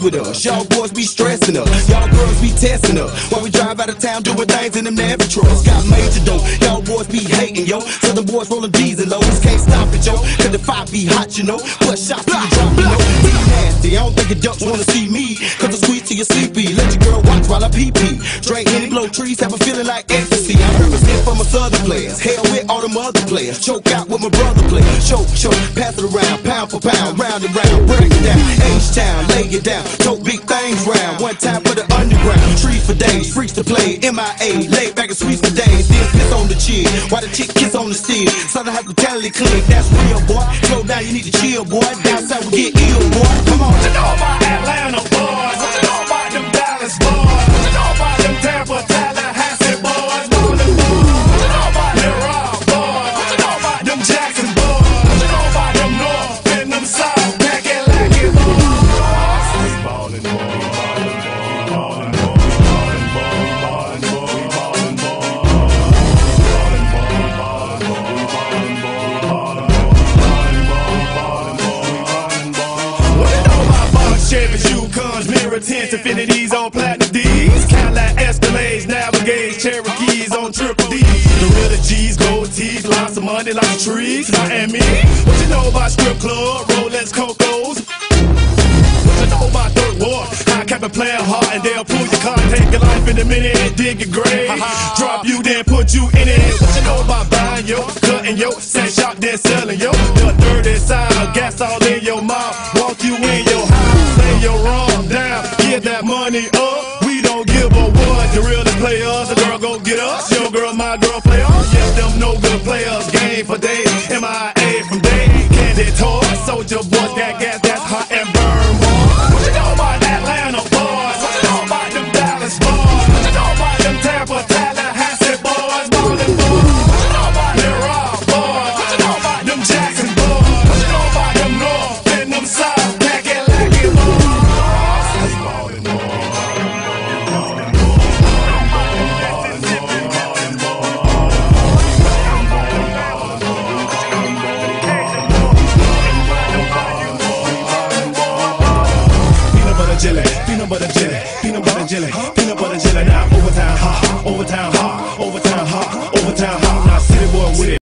with us. Y'all boys be stressing us, y'all girls be testing us. While we drive out of town doing things in them Navy trucks. Got major dough, y'all boys be hating, yo. Southern boys rolling G's and lows, can't stop it, yo. Cause the fire be hot, you know. Put shots till you drop, you know. Be nasty, I don't think adults wanna see me. Cause I squeeze till you sleepy. Let your girl watch while I pee-pee. Drink any blow trees, have a feeling like ecstasy. I represent for my southern players. Hell with all them other players. Choke out with my brother players. Choke, pass it around, pound for pound, round and round. Break it down, H-Town, lay it down. Tote big things round. One time for the underground. Trees for days, freaks to play. MIA, lay back and sweets for days. Then piss on the chick, while the chick kiss on the steel. Southern hospitality clinic, that's real, boy. Slow down, you need to chill, boy. Down south we get ill, boy. Come on. What you know about Atlanta boys? What you know about them Dallas boys? What you know about them Tampa, Tallahassee boys? What you know about them Rock boys? What you know about them Jackson boys? What you know about them North and them South? Pack it like it boys. We ballin', boy. We ballin', boy. We ballin', boy. We ballin', boy. We ballin', boy. We ballin', boy. We ballin', boy. Chevys, Yukons, mirror tints, Infinities on platinum D's, Cadillac Escalades, Navigades, Cherokees on triple D's. Gorilla G's, gold teeth, lots of money, lots of trees. Miami, what you know about strip club, Rolex, Cocos? What you know about third war? I kept it playing hard and they'll pull your car, take your life in a minute and dig your grave. Drop you, then put you in it. What you know about buying yo, cutting yo, set shop, then selling yo? The dirty side, gas all in your mouth, walk you in your house, lay your wrong down, get that money up. We don't give a what, the realest players, the girl go get us. Your girl, my girl, play us. Yes, them no good players, game for days. MIA from day, candy toys, soldier boys, got gas that's hot and burn, boy. What you know about Atlanta boys? What you know about them Dallas boys? What you know about them Tampa, Tallahassee boys? Ballin' boys. What you know about them Rock boys? What you know about them Jackson boys? What you know about them North and them South? Pack it like it boys. Ballin' boys. Peanut butter jelly, peanut butter jelly, peanut butter jelly. Now overtime hot, overtime hot, overtime.